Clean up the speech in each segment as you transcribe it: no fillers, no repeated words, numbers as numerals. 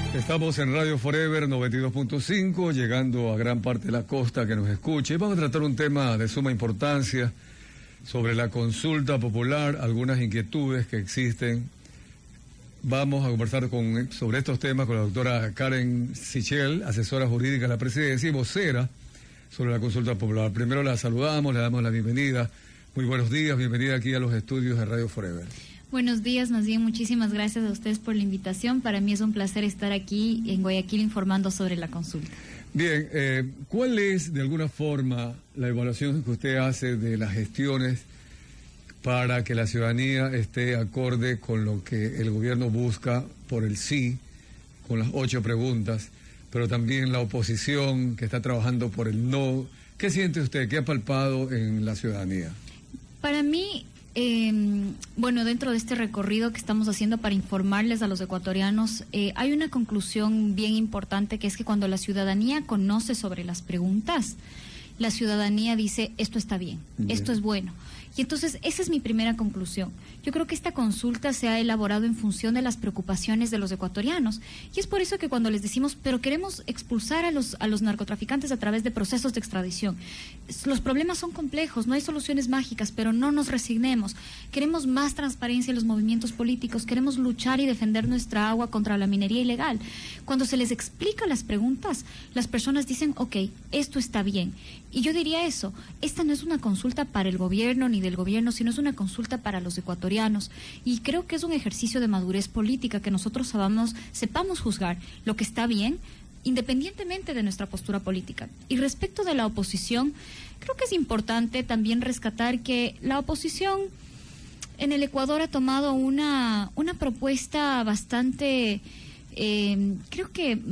Estamos en Radio Forever 92.5, llegando a gran parte de la costa que nos escuche. Vamos a tratar un tema de suma importancia sobre la consulta popular, algunas inquietudes que existen. Vamos a conversar sobre estos temas con la doctora Karen Sichel, asesora jurídica de la presidencia y vocera sobre la consulta popular. Primero la saludamos, le damos la bienvenida. Muy buenos días, bienvenida aquí a los estudios de Radio Forever. Buenos días, más bien muchísimas gracias a ustedes por la invitación. Para mí es un placer estar aquí en Guayaquil informando sobre la consulta. Bien, ¿cuál es de alguna forma la evaluación que usted hace de las gestiones para que la ciudadanía esté acorde con lo que el gobierno busca por el sí, con las 8 preguntas, pero también la oposición que está trabajando por el no? ¿Qué siente usted? ¿Qué ha palpado en la ciudadanía? Para mí, bueno, dentro de este recorrido que estamos haciendo para informarles a los ecuatorianos, hay una conclusión bien importante, que es que cuando la ciudadanía conoce sobre las preguntas, la ciudadanía dice, esto está bien, esto es bueno. Y entonces, esa es mi primera conclusión. Yo creo que esta consulta se ha elaborado en función de las preocupaciones de los ecuatorianos. Y es por eso que cuando les decimos, pero queremos expulsar a los narcotraficantes a través de procesos de extradición. Los problemas son complejos, no hay soluciones mágicas, pero no nos resignemos. Queremos más transparencia en los movimientos políticos, queremos luchar y defender nuestra agua contra la minería ilegal. Cuando se les explica las preguntas, las personas dicen, ok, esto está bien. Y yo diría eso, esta no es una consulta para el gobierno ni del gobierno, sino es una consulta para los ecuatorianos. Y creo que es un ejercicio de madurez política, que nosotros sepamos juzgar lo que está bien, independientemente de nuestra postura política. Y respecto de la oposición, creo que es importante también rescatar que la oposición en el Ecuador ha tomado una propuesta bastante, creo que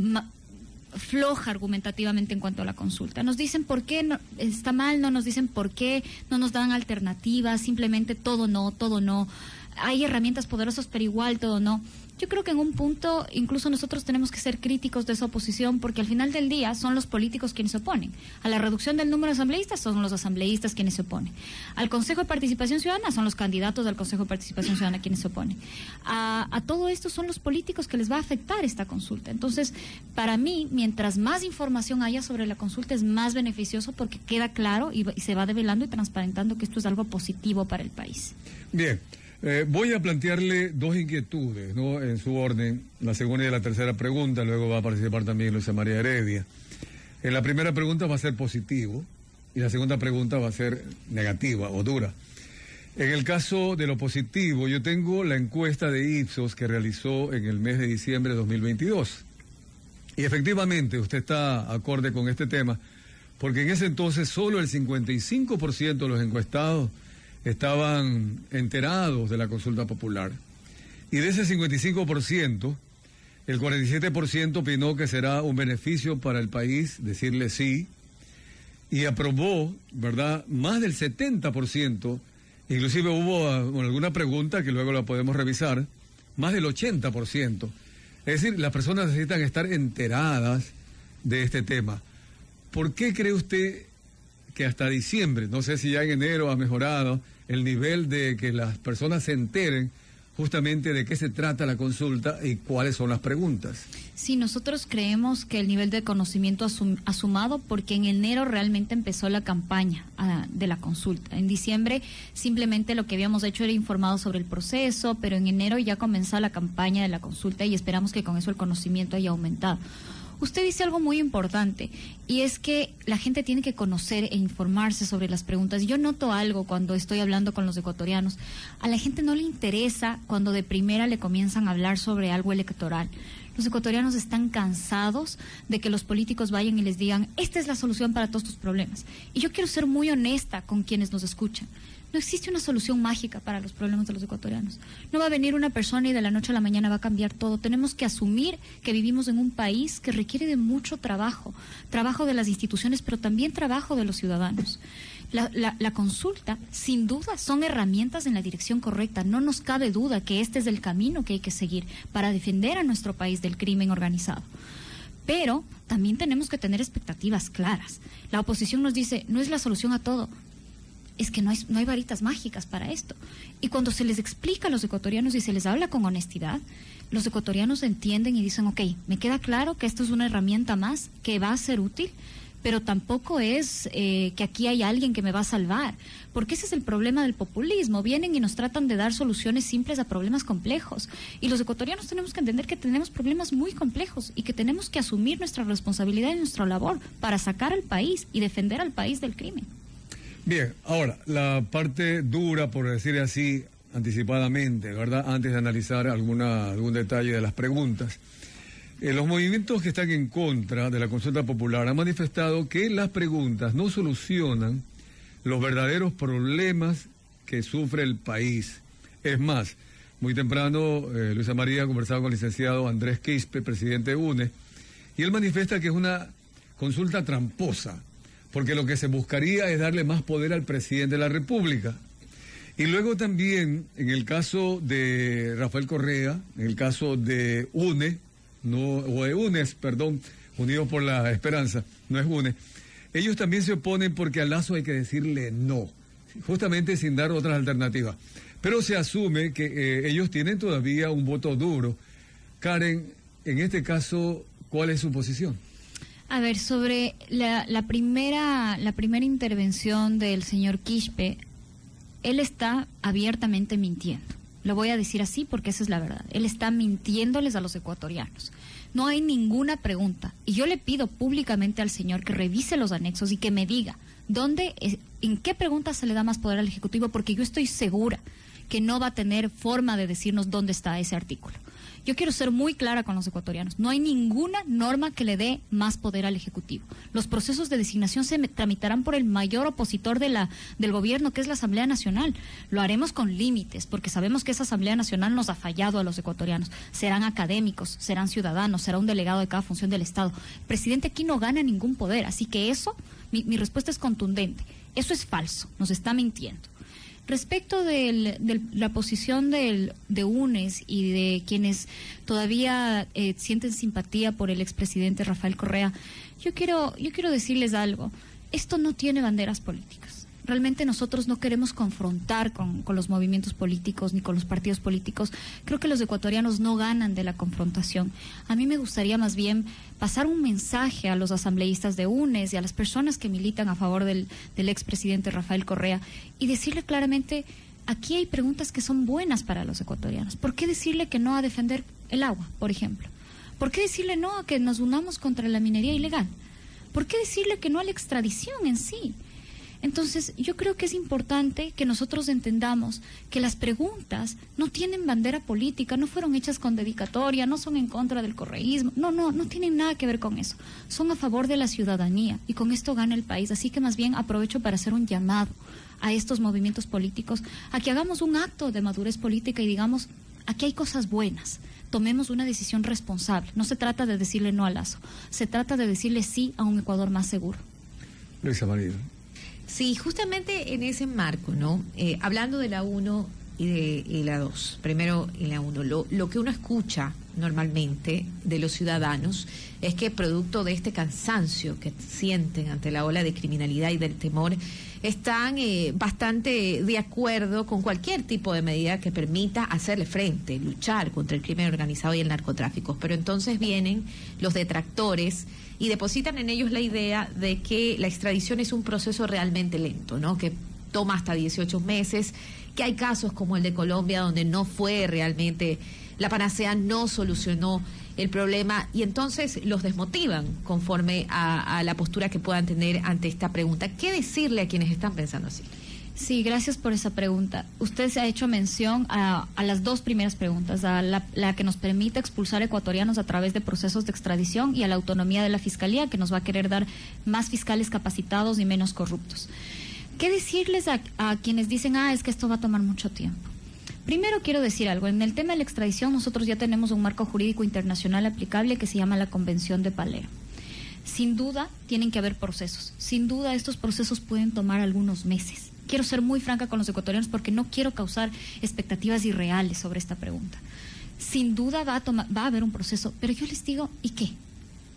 floja argumentativamente en cuanto a la consulta. Nos dicen por qué no, está mal, no nos dicen por qué, no nos dan alternativas, simplemente todo no. Hay herramientas poderosas, pero igual todo no. Yo creo que en un punto incluso nosotros tenemos que ser críticos de esa oposición, porque al final del día son los políticos quienes se oponen. A la reducción del número de asambleístas son los asambleístas quienes se oponen. Al Consejo de Participación Ciudadana son los candidatos del Consejo de Participación Ciudadana quienes se oponen. A todo esto son los políticos que les va a afectar esta consulta. Entonces, para mí, mientras más información haya sobre la consulta, es más beneficioso, porque queda claro y se va develando y transparentando que esto es algo positivo para el país. Bien. Voy a plantearle 2 inquietudes, ¿no?, en su orden, la segunda y la tercera pregunta. Luego va a participar también Luisa María Heredia. En la primera pregunta va a ser positivo y la segunda pregunta va a ser negativa o dura. En el caso de lo positivo, yo tengo la encuesta de Ipsos que realizó en el mes de diciembre de 2022. Y efectivamente usted está acorde con este tema, porque en ese entonces solo el 55% de los encuestados estaban enterados de la consulta popular. Y de ese 55%, el 47% opinó que será un beneficio para el país decirle sí, y aprobó, ¿verdad?, más del 70%, inclusive hubo alguna pregunta que luego la podemos revisar, más del 80%. Es decir, las personas necesitan estar enteradas de este tema. ¿Por qué cree usted que hasta diciembre, no sé si ya en enero ha mejorado el nivel de que las personas se enteren justamente de qué se trata la consulta y cuáles son las preguntas? Sí, nosotros creemos que el nivel de conocimiento ha sumado, porque en enero realmente empezó la campaña de la consulta. En diciembre simplemente lo que habíamos hecho era informado sobre el proceso, pero en enero ya comenzó la campaña de la consulta y esperamos que con eso el conocimiento haya aumentado. Usted dice algo muy importante, y es que la gente tiene que conocer e informarse sobre las preguntas. Yo noto algo cuando estoy hablando con los ecuatorianos. A la gente no le interesa cuando de primera le comienzan a hablar sobre algo electoral. Los ecuatorianos están cansados de que los políticos vayan y les digan, esta es la solución para todos tus problemas. Y yo quiero ser muy honesta con quienes nos escuchan. No existe una solución mágica para los problemas de los ecuatorianos. No va a venir una persona y de la noche a la mañana va a cambiar todo. Tenemos que asumir que vivimos en un país que requiere de mucho trabajo, trabajo de las instituciones, pero también trabajo de los ciudadanos. La consulta, sin duda, son herramientas en la dirección correcta. No nos cabe duda que este es el camino que hay que seguir para defender a nuestro país del crimen organizado. Pero también tenemos que tener expectativas claras. La oposición nos dice, no es la solución a todo. es que no hay varitas mágicas para esto. Y cuando se les explica a los ecuatorianos y se les habla con honestidad, los ecuatorianos entienden y dicen, ok, me queda claro que esto es una herramienta más que va a ser útil, pero tampoco es que aquí hay alguien que me va a salvar, porque ese es el problema del populismo. Vienen y nos tratan de dar soluciones simples a problemas complejos, y los ecuatorianos tenemos que entender que tenemos problemas muy complejos y que tenemos que asumir nuestra responsabilidad y nuestra labor para sacar al país y defender al país del crimen. Bien, ahora, la parte dura, por decir así, anticipadamente, ¿verdad? Antes de analizar algún detalle de las preguntas. Los movimientos que están en contra de la consulta popular han manifestado que las preguntas no solucionan los verdaderos problemas que sufre el país. Es más, muy temprano Luisa María conversaba con el licenciado Andrés Quispe, presidente de UNE, y él manifiesta que es una consulta tramposa, porque lo que se buscaría es darle más poder al presidente de la República. Y luego también, en el caso de Rafael Correa, en el caso de UNE, Unidos por la Esperanza, no es UNE, ellos también se oponen porque a Lazo hay que decirle no, justamente sin dar otras alternativas. Pero se asume que ellos tienen todavía un voto duro. Karen, en este caso, ¿cuál es su posición? A ver, sobre la primera intervención del señor Quispe, él está abiertamente mintiendo. Lo voy a decir así porque esa es la verdad. Él está mintiéndoles a los ecuatorianos. No hay ninguna pregunta. Y yo le pido públicamente al señor que revise los anexos y que me diga en qué pregunta se le da más poder al Ejecutivo, porque yo estoy segura que no va a tener forma de decirnos dónde está ese artículo. Yo quiero ser muy clara con los ecuatorianos. No hay ninguna norma que le dé más poder al Ejecutivo. Los procesos de designación se tramitarán por el mayor opositor del gobierno, que es la Asamblea Nacional. Lo haremos con límites, porque sabemos que esa Asamblea Nacional nos ha fallado a los ecuatorianos. Serán académicos, serán ciudadanos, será un delegado de cada función del Estado. El presidente aquí no gana ningún poder, así que eso, mi respuesta es contundente. Eso es falso, nos está mintiendo. Respecto de la posición de UNES y de quienes todavía sienten simpatía por el expresidente Rafael Correa, yo quiero decirles algo. Esto no tiene banderas políticas. Realmente nosotros no queremos confrontar con los movimientos políticos ni con los partidos políticos. Creo que los ecuatorianos no ganan de la confrontación. A mí me gustaría más bien pasar un mensaje a los asambleístas de UNES y a las personas que militan a favor del expresidente Rafael Correa y decirle claramente, aquí hay preguntas que son buenas para los ecuatorianos. ¿Por qué decirle que no a defender el agua, por ejemplo? ¿Por qué decirle no a que nos unamos contra la minería ilegal? ¿Por qué decirle que no a la extradición en sí? Entonces, yo creo que es importante que nosotros entendamos que las preguntas no tienen bandera política, no fueron hechas con dedicatoria, no son en contra del correísmo, no tienen nada que ver con eso. Son a favor de la ciudadanía y con esto gana el país. Así que más bien aprovecho para hacer un llamado a estos movimientos políticos a que hagamos un acto de madurez política y digamos, aquí hay cosas buenas. Tomemos una decisión responsable. No se trata de decirle no a Lazo, se trata de decirle sí a un Ecuador más seguro. Luisa María. Sí, justamente en ese marco, ¿no? Hablando de la 1 y la 2, primero en la 1, lo que uno escucha normalmente de los ciudadanos es que producto de este cansancio que sienten ante la ola de criminalidad y del temor, están bastante de acuerdo con cualquier tipo de medida que permita hacerle frente, luchar contra el crimen organizado y el narcotráfico. Pero entonces vienen los detractores y depositan en ellos la idea de que la extradición es un proceso realmente lento, ¿no? Que toma hasta 18 meses, que hay casos como el de Colombia donde no fue realmente, la panacea no solucionó el problema y entonces los desmotivan conforme a la postura que puedan tener ante esta pregunta. ¿Qué decirle a quienes están pensando así? Sí, gracias por esa pregunta. Usted se ha hecho mención a las dos primeras preguntas, a la que nos permite expulsar ecuatorianos a través de procesos de extradición y a la autonomía de la Fiscalía, que nos va a querer dar más fiscales capacitados y menos corruptos. ¿Qué decirles a quienes dicen, es que esto va a tomar mucho tiempo? Primero quiero decir algo. En el tema de la extradición nosotros ya tenemos un marco jurídico internacional aplicable que se llama la Convención de Palermo. Sin duda tienen que haber procesos. Sin duda estos procesos pueden tomar algunos meses. Quiero ser muy franca con los ecuatorianos porque no quiero causar expectativas irreales sobre esta pregunta. Sin duda va a haber un proceso, pero yo les digo, ¿y qué?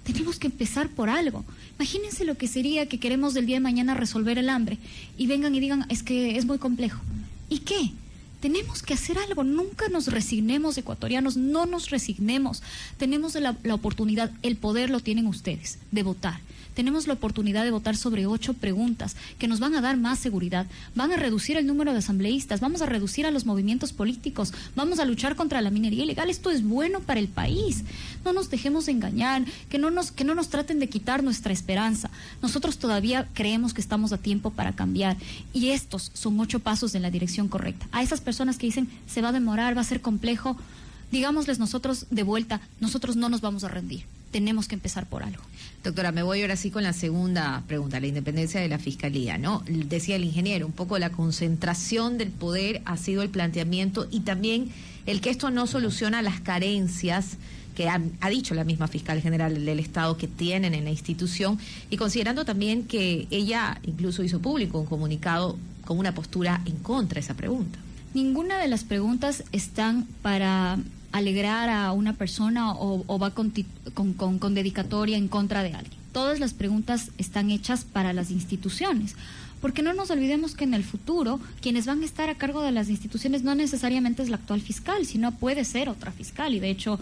Tenemos que empezar por algo. Imagínense lo que sería que queremos del día de mañana resolver el hambre y vengan y digan, es que es muy complejo. ¿Y qué? Tenemos que hacer algo, nunca nos resignemos, ecuatorianos, no nos resignemos. Tenemos la oportunidad, el poder lo tienen ustedes, de votar. Tenemos la oportunidad de votar sobre 8 preguntas que nos van a dar más seguridad, van a reducir el número de asambleístas, vamos a reducir a los movimientos políticos, vamos a luchar contra la minería ilegal. Esto es bueno para el país. No nos dejemos engañar, que no nos traten de quitar nuestra esperanza. Nosotros todavía creemos que estamos a tiempo para cambiar y estos son 8 pasos en la dirección correcta. A esas personas que dicen se va a demorar, va a ser complejo, digámosles nosotros de vuelta, nosotros no nos vamos a rendir. Tenemos que empezar por algo. Doctora, me voy ahora sí con la segunda pregunta, la independencia de la Fiscalía, ¿no? Decía el ingeniero, un poco la concentración del poder ha sido el planteamiento y también el que esto no soluciona las carencias que ha dicho la misma fiscal general del Estado que tienen en la institución, y considerando también que ella incluso hizo público un comunicado con una postura en contra de esa pregunta. Ninguna de las preguntas están para alegrar a una persona o va con dedicatoria en contra de alguien. Todas las preguntas están hechas para las instituciones, porque no nos olvidemos que en el futuro quienes van a estar a cargo de las instituciones no necesariamente es la actual fiscal, sino puede ser otra fiscal, y de hecho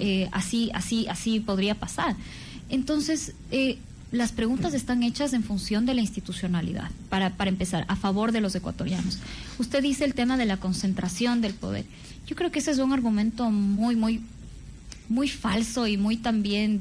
así podría pasar. Entonces, las preguntas están hechas en función de la institucionalidad, para empezar, a favor de los ecuatorianos. Usted dice el tema de la concentración del poder. Yo creo que ese es un argumento muy falso y muy también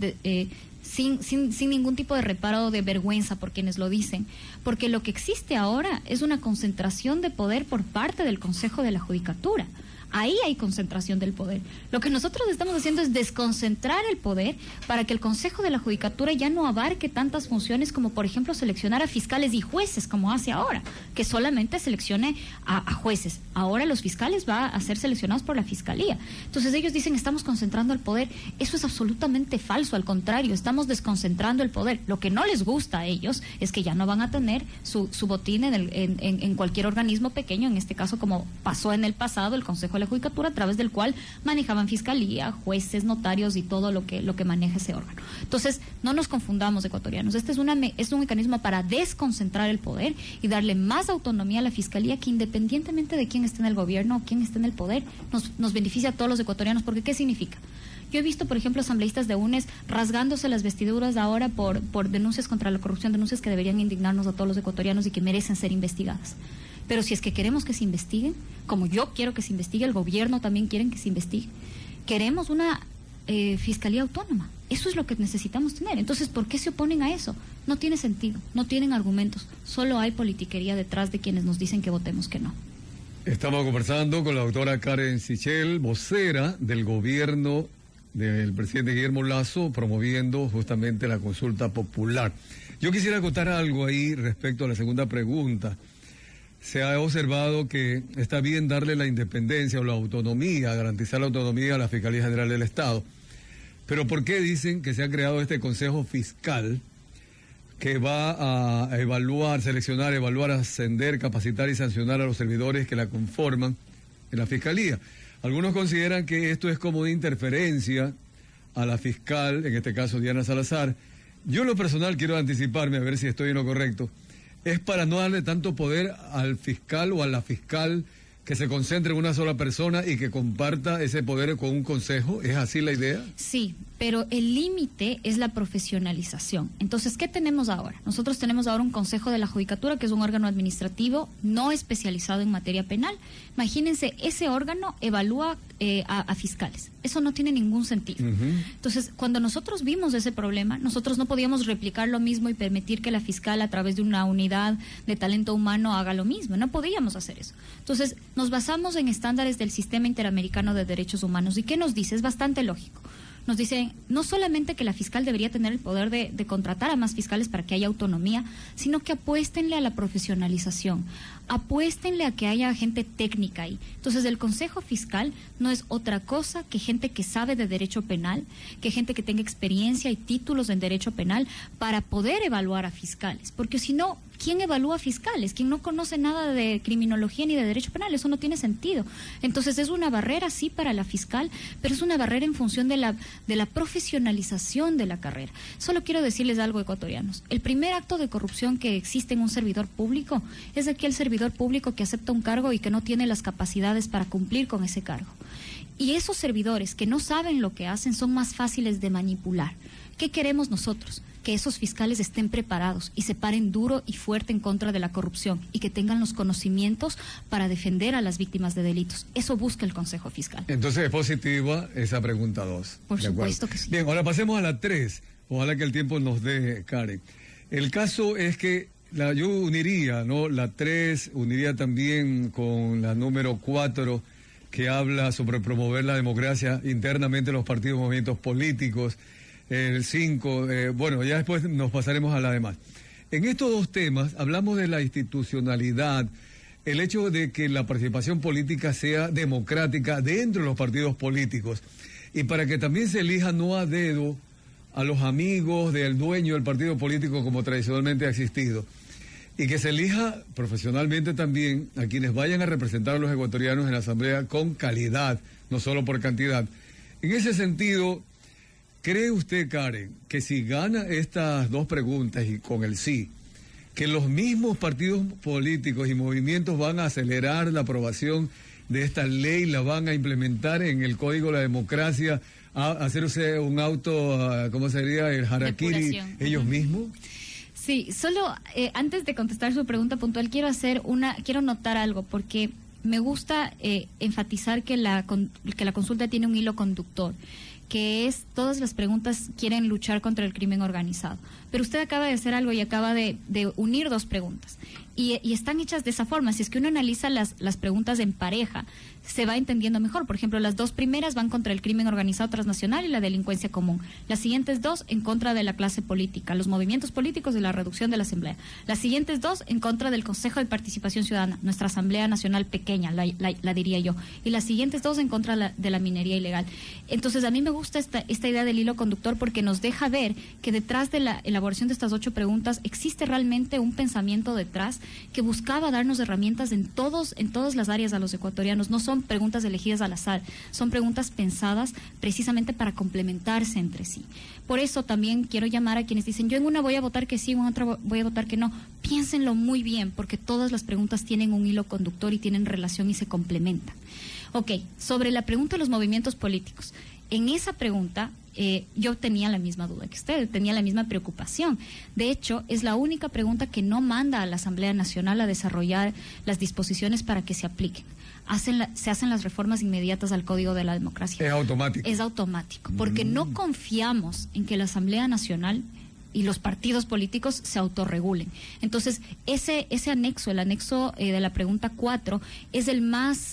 sin ningún tipo de reparo o de vergüenza por quienes lo dicen, porque lo que existe ahora es una concentración de poder por parte del Consejo de la Judicatura. Ahí hay concentración del poder. Lo que nosotros estamos haciendo es desconcentrar el poder para que el Consejo de la Judicatura ya no abarque tantas funciones como, por ejemplo, seleccionar a fiscales y jueces, como hace ahora, que solamente seleccione a jueces. Ahora los fiscales van a ser seleccionados por la Fiscalía. Entonces ellos dicen, estamos concentrando el poder. Eso es absolutamente falso, al contrario, estamos desconcentrando el poder. Lo que no les gusta a ellos es que ya no van a tener su botín en cualquier organismo pequeño, en este caso como pasó en el pasado, el Consejo de la Judicatura, a través del cual manejaban fiscalía, jueces, notarios y todo lo que maneja ese órgano. Entonces, no nos confundamos, ecuatorianos. Este es un mecanismo para desconcentrar el poder y darle más autonomía a la fiscalía, que independientemente de quién esté en el gobierno o quién esté en el poder, nos beneficia a todos los ecuatorianos. Porque ¿qué significa? Yo he visto, por ejemplo, asambleístas de UNES rasgándose las vestiduras ahora por denuncias contra la corrupción, denuncias que deberían indignarnos a todos los ecuatorianos y que merecen ser investigadas. Pero si es que queremos que se investiguen, como yo quiero que se investigue, el gobierno también quiere que se investigue, queremos una fiscalía autónoma. Eso es lo que necesitamos tener. Entonces, ¿por qué se oponen a eso? No tiene sentido, no tienen argumentos, solo hay politiquería detrás de quienes nos dicen que votemos que no. Estamos conversando con la doctora Karen Sichel, vocera del gobierno del presidente Guillermo Lasso, promoviendo justamente la consulta popular. Yo quisiera contar algo ahí respecto a la segunda pregunta. Se ha observado que está bien darle la independencia o la autonomía, garantizar la autonomía a la Fiscalía General del Estado. Pero ¿por qué dicen que se ha creado este Consejo Fiscal que va a evaluar, seleccionar, ascender, capacitar y sancionar a los servidores que la conforman en la Fiscalía? Algunos consideran que esto es como una interferencia a la fiscal, en este caso Diana Salazar. Yo en lo personal quiero anticiparme a ver si estoy en lo correcto. ¿Es para no darle tanto poder al fiscal o a la fiscal, que se concentre en una sola persona y que comparta ese poder con un consejo? ¿Es así la idea? Sí, pero el límite es la profesionalización. Entonces, ¿qué tenemos ahora? Nosotros tenemos ahora un Consejo de la Judicatura, que es un órgano administrativo no especializado en materia penal. Imagínense, ese órgano evalúa a fiscales. Eso no tiene ningún sentido. Entonces, cuando nosotros vimos ese problema, nosotros no podíamos replicar lo mismo y permitir que la fiscal, a través de una unidad de talento humano, haga lo mismo. No podíamos hacer eso. Entonces, nos basamos en estándares del Sistema Interamericano de Derechos Humanos. ¿Y qué nos dice? Es bastante lógico. Nos dicen no solamente que la fiscal debería tener el poder de contratar a más fiscales para que haya autonomía, sino que apuéstenle a la profesionalización, apuéstenle a que haya gente técnica ahí. Entonces, el Consejo Fiscal no es otra cosa que gente que sabe de derecho penal, que gente que tenga experiencia y títulos en derecho penal para poder evaluar a fiscales. Porque si no, ¿quién evalúa fiscales? ¿Quién no conoce nada de criminología ni de derecho penal? Eso no tiene sentido. Entonces es una barrera, sí, para la fiscal, pero es una barrera en función de la profesionalización de la carrera. Solo quiero decirles algo, ecuatorianos. El primer acto de corrupción que existe en un servidor público es aquel servidor público que acepta un cargo y que no tiene las capacidades para cumplir con ese cargo. Y esos servidores que no saben lo que hacen son más fáciles de manipular. ¿Qué queremos nosotros? Que esos fiscales estén preparados y se paren duro y fuerte en contra de la corrupción y que tengan los conocimientos para defender a las víctimas de delitos. Eso busca el Consejo Fiscal. Entonces es positiva esa pregunta 2. Por supuesto que sí. Bien, ahora pasemos a la 3. Ojalá que el tiempo nos deje, Karen. El caso es que yo uniría, ¿no? La 3, uniría también con la número 4, que habla sobre promover la democracia internamente en los partidos y movimientos políticos. El 5, bueno, ya después nos pasaremos a la demás. En estos dos temas hablamos de la institucionalidad, el hecho de que la participación política sea democrática dentro de los partidos políticos y para que también se elija no a dedo a los amigos del dueño del partido político como tradicionalmente ha existido. Y que se elija profesionalmente también a quienes vayan a representar a los ecuatorianos en la Asamblea con calidad, no solo por cantidad. En ese sentido, ¿cree usted, Karen, que si gana estas dos preguntas y con el sí, que los mismos partidos políticos y movimientos van a acelerar la aprobación de esta ley, la van a implementar en el Código de la Democracia, a hacerse un auto, ¿cómo sería? El harakiri ellos mismos? Sí, solo antes de contestar su pregunta puntual, quiero notar algo, porque me gusta enfatizar que la consulta tiene un hilo conductor, que es todas las preguntas quieren luchar contra el crimen organizado. Pero usted acaba de hacer algo y acaba de unir dos preguntas. Y están hechas de esa forma. Si es que uno analiza las preguntas en pareja, se va entendiendo mejor. Por ejemplo, las dos primeras van contra el crimen organizado transnacional y la delincuencia común. Las siguientes dos en contra de la clase política, los movimientos políticos y la reducción de la asamblea. Las siguientes dos en contra del Consejo de Participación Ciudadana, nuestra Asamblea Nacional pequeña, la diría yo. Y las siguientes dos en contra de la minería ilegal. Entonces, a mí me gusta esta idea del hilo conductor porque nos deja ver que detrás de la elaboración de estas 8 preguntas existe realmente un pensamiento detrás que buscaba darnos herramientas en todas las áreas a los ecuatorianos. No son preguntas elegidas al azar, son preguntas pensadas precisamente para complementarse entre sí. Por eso también quiero llamar a quienes dicen, yo en una voy a votar que sí, en otra voy a votar que no. Piénsenlo muy bien, porque todas las preguntas tienen un hilo conductor y tienen relación y se complementan. Ok, sobre la pregunta de los movimientos políticos. En esa pregunta yo tenía la misma duda que usted, tenía la misma preocupación. De hecho, es la única pregunta que no manda a la Asamblea Nacional a desarrollar las disposiciones para que se apliquen. Se hacen las reformas inmediatas al Código de la Democracia. Es automático. Es automático, porque no confiamos en que la Asamblea Nacional y los partidos políticos se autorregulen. Entonces, ese anexo, el anexo de la pregunta 4, es el más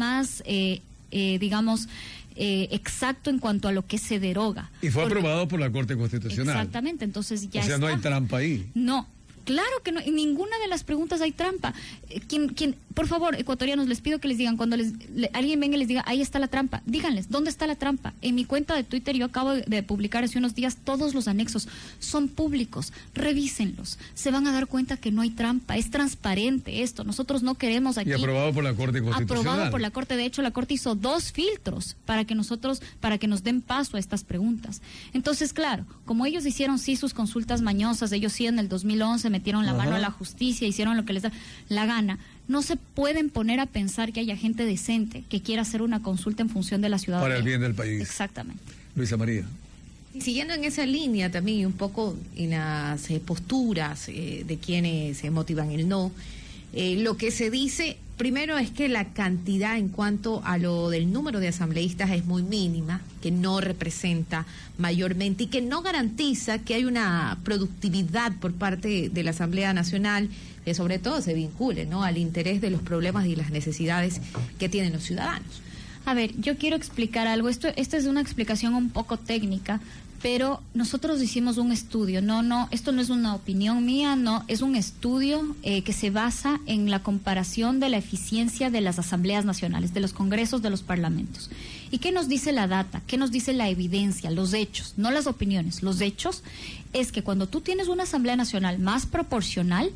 digamos, exacto en cuanto a lo que se deroga. Y fue aprobado por la Corte Constitucional. Exactamente, entonces ya no hay trampa ahí. No, claro que no, en ninguna de las preguntas hay trampa. Por favor, ecuatorianos, les pido que les digan, cuando alguien venga y les diga, ahí está la trampa, díganles, ¿dónde está la trampa? En mi cuenta de Twitter yo acabo de publicar hace unos días todos los anexos, son públicos, revísenlos, se van a dar cuenta que no hay trampa, es transparente esto, nosotros no queremos aquí. Y aprobado por la Corte Constitucional. Aprobado por la Corte, de hecho la Corte hizo 2 filtros para que nos den paso a estas preguntas. Entonces, claro, como ellos hicieron sí sus consultas mañosas, ellos sí en el 2011 metieron la mano a la justicia, hicieron lo que les da la gana, no se pueden poner a pensar que haya gente decente que quiera hacer una consulta en función de la ciudadanía. Para el bien del país. Exactamente. Luisa María. Siguiendo en esa línea también, un poco en las posturas de quienes motivan el no, lo que se dice primero es que la cantidad en cuanto a lo del número de asambleístas es muy mínima, que no representa mayormente y que no garantiza que hay una productividad por parte de la Asamblea Nacional que sobre todo se vincule, ¿no?, al interés de los problemas y las necesidades que tienen los ciudadanos. A ver, yo quiero explicar algo. Esta es una explicación un poco técnica, pero nosotros hicimos un estudio. Esto no es una opinión mía, no, es un estudio que se basa en la comparación de la eficiencia de las asambleas nacionales, de los congresos, de los parlamentos. ¿Y qué nos dice la data? ¿Qué nos dice la evidencia? Los hechos, no las opiniones. Los hechos es que cuando tú tienes una asamblea nacional más proporcional,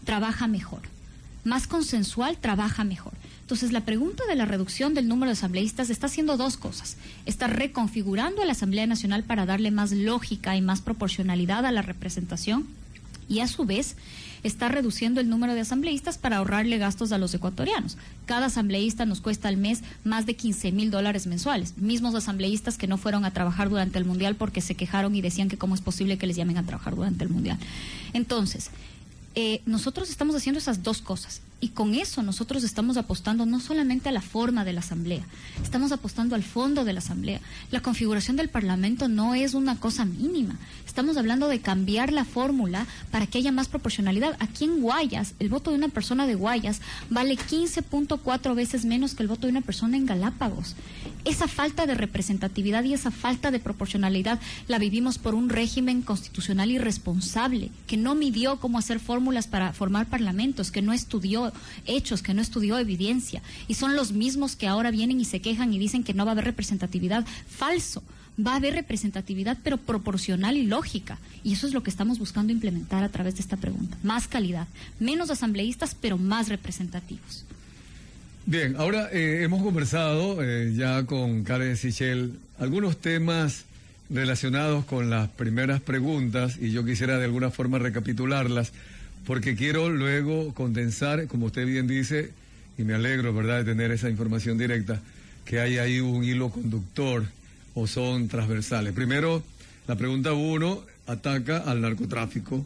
trabaja mejor. Más consensual, trabaja mejor. Entonces, la pregunta de la reducción del número de asambleístas está haciendo dos cosas. Está reconfigurando a la Asamblea Nacional para darle más lógica y más proporcionalidad a la representación, y a su vez está reduciendo el número de asambleístas para ahorrarle gastos a los ecuatorianos. Cada asambleísta nos cuesta al mes más de $15,000 mensuales. Mismos asambleístas que no fueron a trabajar durante el Mundial porque se quejaron y decían que cómo es posible que les llamen a trabajar durante el Mundial. Entonces, nosotros estamos haciendo esas dos cosas, y con eso nosotros estamos apostando no solamente a la forma de la Asamblea, estamos apostando al fondo de la Asamblea. La configuración del Parlamento no es una cosa mínima, estamos hablando de cambiar la fórmula para que haya más proporcionalidad. Aquí en Guayas, el voto de una persona de Guayas vale 15.4 veces menos que el voto de una persona en Galápagos. Esa falta de representatividad y esa falta de proporcionalidad la vivimos por un régimen constitucional irresponsable, que no midió cómo hacer fórmulas para formar parlamentos, que no estudió hechos, que no estudió evidencia, y son los mismos que ahora vienen y se quejan y dicen que no va a haber representatividad. Falso. Va a haber representatividad, pero proporcional y lógica, y eso es lo que estamos buscando implementar a través de esta pregunta. Más calidad, menos asambleístas, pero más representativos. Bien, ahora hemos conversado ya con Karen Sichel algunos temas relacionados con las primeras preguntas, y yo quisiera de alguna forma recapitularlas, porque quiero luego condensar, como usted bien dice, y me alegro, ¿verdad?, de tener esa información directa, que hay ahí un hilo conductor o son transversales. Primero, la pregunta 1 ataca al narcotráfico.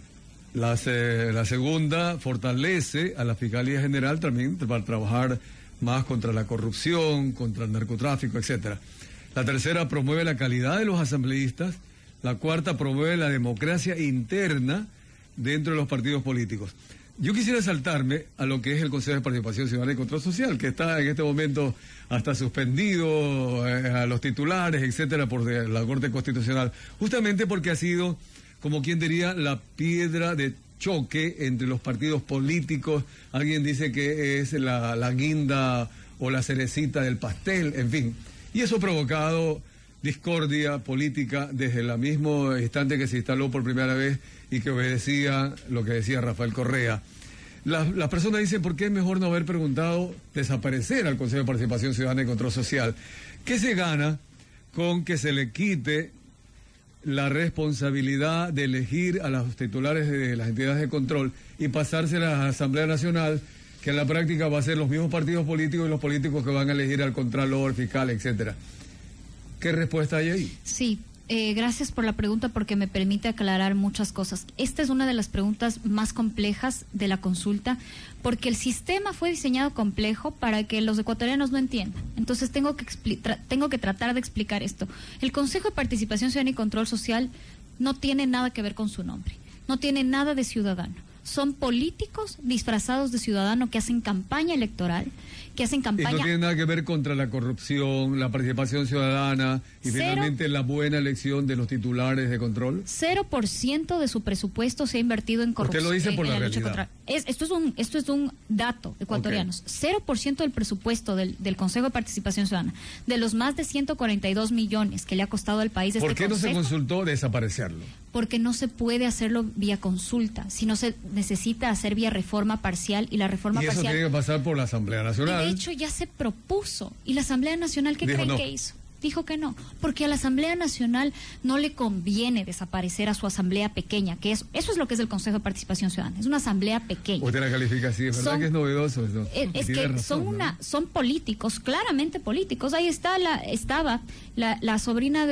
La segunda fortalece a la Fiscalía General también para trabajar más contra la corrupción, contra el narcotráfico, etcétera. La tercera promueve la calidad de los asambleístas. La cuarta promueve la democracia interna dentro de los partidos políticos. Yo quisiera saltarme a lo que es el Consejo de Participación Ciudadana y Control Social, que está en este momento hasta suspendido, a los titulares, etcétera, por la Corte Constitucional, justamente porque ha sido, como quien diría, la piedra de choque entre los partidos políticos. Alguien dice que es la guinda o la cerecita del pastel, en fin. Y eso ha provocado discordia política desde el mismo instante que se instaló por primera vez y que obedecía lo que decía Rafael Correa. Las personas dicen, ¿por qué es mejor no haber preguntado desaparecer al Consejo de Participación Ciudadana y Control Social? ¿Qué se gana con que se le quite la responsabilidad de elegir a los titulares de las entidades de control y pasársela a la Asamblea Nacional, que en la práctica va a ser los mismos partidos políticos y los políticos que van a elegir al contralor, fiscal, etcétera? ¿Qué respuesta hay ahí? Sí, gracias por la pregunta, porque me permite aclarar muchas cosas. Esta es una de las preguntas más complejas de la consulta, porque el sistema fue diseñado complejo para que los ecuatorianos no entiendan. Entonces tengo que tratar de explicar esto. El Consejo de Participación Ciudadana y Control Social no tiene nada que ver con su nombre, no tiene nada de ciudadano. Son políticos disfrazados de ciudadano que hacen campaña electoral, que hacen campaña... Y no tiene nada que ver contra la corrupción, la participación ciudadana y finalmente la buena elección de los titulares de control. 0% de su presupuesto se ha invertido en corrupción. Usted lo dice por la realidad. Esto es un dato, ecuatorianos. Okay. 0% del presupuesto del Consejo de Participación Ciudadana, de los más de 142 millones que le ha costado al país este consejo. ¿Por qué no se consultó desaparecerlo? Porque no se puede hacerlo vía consulta, sino se necesita hacer vía reforma parcial, y la reforma parcial... Y eso tiene que pasar por la Asamblea Nacional. De hecho, ya se propuso, y la Asamblea Nacional, ¿qué creen que hizo? Dijo que no, porque a la Asamblea Nacional no le conviene desaparecer a su asamblea pequeña, que eso es lo que es el Consejo de Participación Ciudadana, es una asamblea pequeña. Usted la califica así, es verdad que es novedoso eso. Es que razón, son políticos, claramente políticos. Ahí estaba la sobrina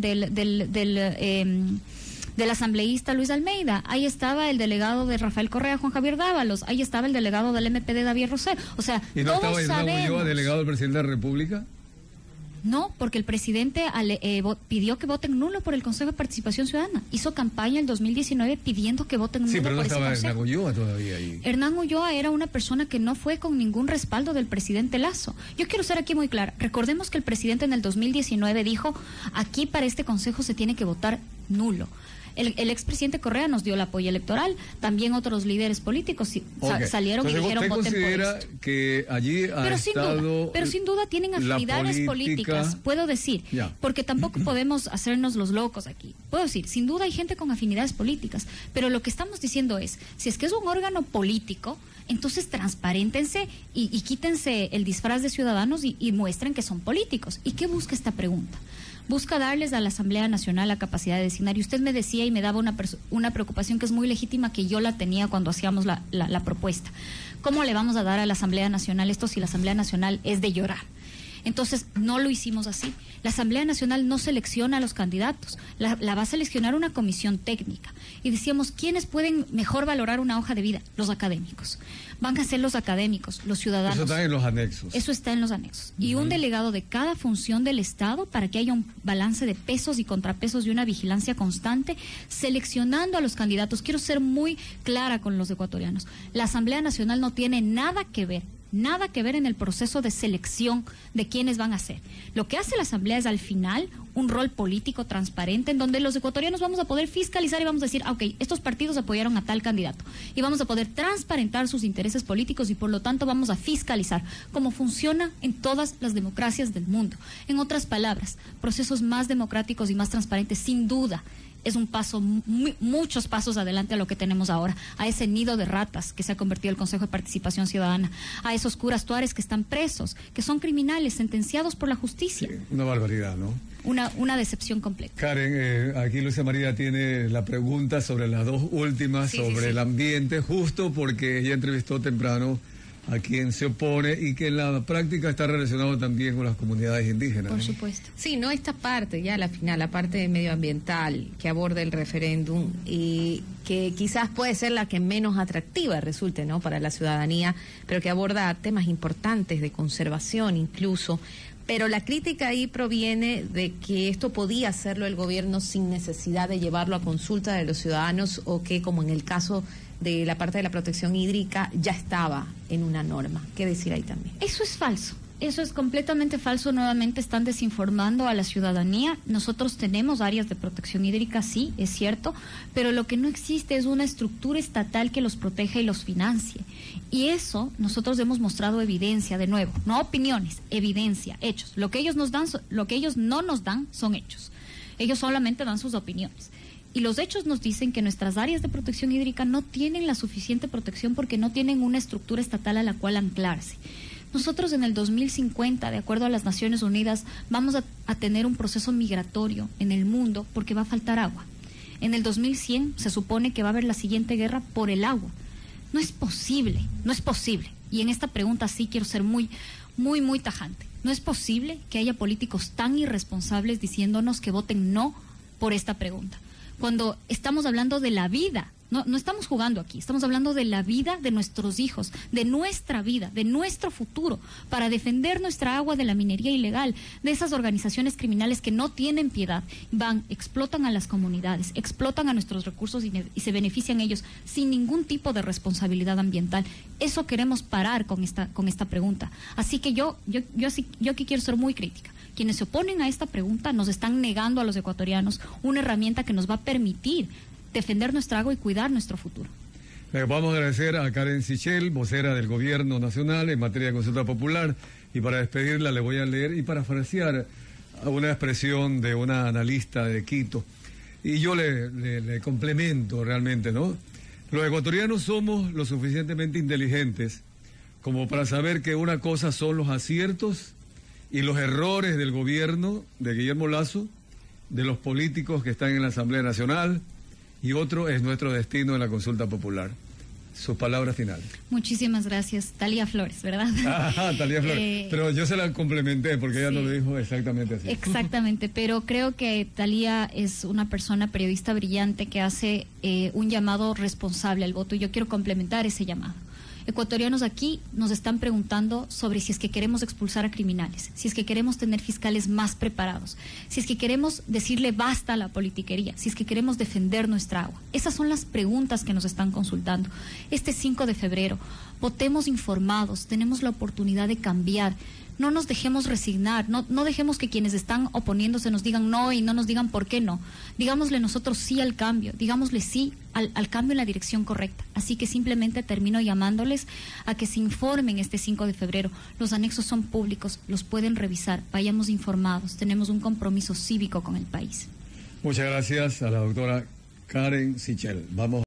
del asambleísta Luis Almeida, ahí estaba el delegado de Rafael Correa, Juan Javier Dávalos, ahí estaba el delegado del MPD, David Rosero. O sea, ¿y no estaba Hernán Ulloa, delegado del presidente de la República? No, porque el presidente pidió que voten nulo por el Consejo de Participación Ciudadana. Hizo campaña el 2019 pidiendo que voten nulo. Sí, pero no por estaba Hernán Ulloa todavía ahí. Hernán Ulloa era una persona que no fue con ningún respaldo del presidente Lasso. Yo quiero ser aquí muy clara. Recordemos que el presidente en el 2019 dijo, aquí para este Consejo se tiene que votar nulo. El expresidente Correa nos dio el apoyo electoral, también otros líderes políticos salieron. Entonces, y dijeron, voten por esto. Que allí ha estado pero sin duda tienen afinidades políticas, puedo decir, porque tampoco podemos hacernos los locos aquí. Puedo decir, sin duda hay gente con afinidades políticas, pero lo que estamos diciendo es, si es que es un órgano político, entonces transparéntense y quítense el disfraz de ciudadanos y muestren que son políticos. ¿Y qué busca esta pregunta? Busca darles a la Asamblea Nacional la capacidad de designar. Y usted me decía y me daba una preocupación que es muy legítima, que yo la tenía cuando hacíamos la propuesta. ¿Cómo le vamos a dar a la Asamblea Nacional esto si la Asamblea Nacional es de llorar? Entonces, no lo hicimos así. La Asamblea Nacional no selecciona a los candidatos, la va a seleccionar una comisión técnica. Y decíamos, ¿quiénes pueden mejor valorar una hoja de vida? Los académicos. Van a ser los académicos, los ciudadanos. Eso está en los anexos. Eso está en los anexos. Y un delegado de cada función del Estado para que haya un balance de pesos y contrapesos y una vigilancia constante, seleccionando a los candidatos. Quiero ser muy clara con los ecuatorianos. La Asamblea Nacional no tiene nada que ver en el proceso de selección de quiénes van a ser. Lo que hace la Asamblea es al final un rol político transparente en donde los ecuatorianos vamos a poder fiscalizar y vamos a decir, ok, estos partidos apoyaron a tal candidato y vamos a poder transparentar sus intereses políticos y por lo tanto vamos a fiscalizar como funciona en todas las democracias del mundo. En otras palabras, procesos más democráticos y más transparentes, sin duda. Es un paso, muchos pasos adelante a lo que tenemos ahora, a ese nido de ratas que se ha convertido el Consejo de Participación Ciudadana, a esos curas tuares que están presos, que son criminales, sentenciados por la justicia. Sí, una barbaridad, ¿no? Una decepción completa. Karen, aquí Luisa María tiene la pregunta sobre las dos últimas, sobre el ambiente, justo porque ella entrevistó temprano a quien se opone y que en la práctica está relacionado también con las comunidades indígenas. Por supuesto. Sí, no esta parte, ya la final, la parte medioambiental que aborda el referéndum y que quizás puede ser la que menos atractiva resulte, ¿no?, para la ciudadanía, pero que aborda temas importantes de conservación incluso. Pero la crítica ahí proviene de que esto podía hacerlo el gobierno sin necesidad de llevarlo a consulta de los ciudadanos o que, como en el caso de la parte de la protección hídrica, ya estaba en una norma. ¿Qué decir ahí también? Eso es falso. Eso es completamente falso. Nuevamente están desinformando a la ciudadanía. Nosotros tenemos áreas de protección hídrica, sí, es cierto, pero lo que no existe es una estructura estatal que los proteja y los financie. Y eso nosotros hemos mostrado evidencia, de nuevo, no opiniones, evidencia, hechos. Lo que ellos nos dan, lo que ellos no nos dan son hechos. Ellos solamente dan sus opiniones. Y los hechos nos dicen que nuestras áreas de protección hídrica no tienen la suficiente protección porque no tienen una estructura estatal a la cual anclarse. Nosotros en el 2050, de acuerdo a las Naciones Unidas, vamos a tener un proceso migratorio en el mundo porque va a faltar agua. En el 2100 se supone que va a haber la siguiente guerra por el agua. No es posible, no es posible. Y en esta pregunta sí quiero ser muy tajante. No es posible que haya políticos tan irresponsables diciéndonos que voten no por esta pregunta. Cuando estamos hablando de la vida, no estamos jugando aquí, estamos hablando de la vida de nuestros hijos, de nuestra vida, de nuestro futuro, para defender nuestra agua de la minería ilegal, de esas organizaciones criminales que no tienen piedad, explotan a las comunidades, explotan a nuestros recursos y se benefician ellos sin ningún tipo de responsabilidad ambiental. Eso queremos parar con esta pregunta. Así que yo aquí quiero ser muy crítica. Quienes se oponen a esta pregunta nos están negando a los ecuatorianos una herramienta que nos va a permitir defender nuestra agua y cuidar nuestro futuro. Vamos a agradecer a Karen Sichel, vocera del Gobierno Nacional en materia de consulta popular, y para despedirla le voy a leer y parafrasear una expresión de una analista de Quito. Y yo le complemento realmente, ¿no? Los ecuatorianos somos lo suficientemente inteligentes como para saber que una cosa son los aciertos y los errores del gobierno de Guillermo Lasso, de los políticos que están en la Asamblea Nacional, y otro es nuestro destino en la consulta popular. Sus palabras finales. Muchísimas gracias. Talía Flores, ¿verdad? Ajá, Talía Flores. Pero yo se la complementé porque ella no lo dijo exactamente así. Exactamente, pero creo que Talía es una persona periodista brillante que hace un llamado responsable al voto y yo quiero complementar ese llamado. Ecuatorianos aquí nos están preguntando sobre si es que queremos expulsar a criminales, si es que queremos tener fiscales más preparados, si es que queremos decirle basta a la politiquería, si es que queremos defender nuestra agua. Esas son las preguntas que nos están consultando. Este 5 de febrero, votemos informados, tenemos la oportunidad de cambiar. no nos dejemos resignar, no dejemos que quienes están oponiéndose nos digan no y no nos digan por qué no. Digámosle nosotros sí al cambio, digámosle sí al cambio en la dirección correcta. Así que simplemente termino llamándoles a que se informen este 5 de febrero. Los anexos son públicos, los pueden revisar, vayamos informados, tenemos un compromiso cívico con el país. Muchas gracias a la doctora Karen Sichel. Vamos